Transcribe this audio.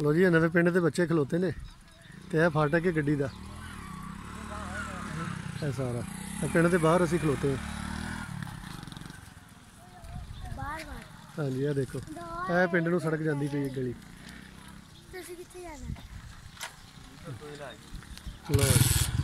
लो जी नवे पिंड के बच्चे खलोते ने तो यह फाटक है गड्डी का है सारा पिंड के बाहर असी खलोते हैं। हाँ जी यह देखो यह पिंड नूं सड़क जाती पई गली। लो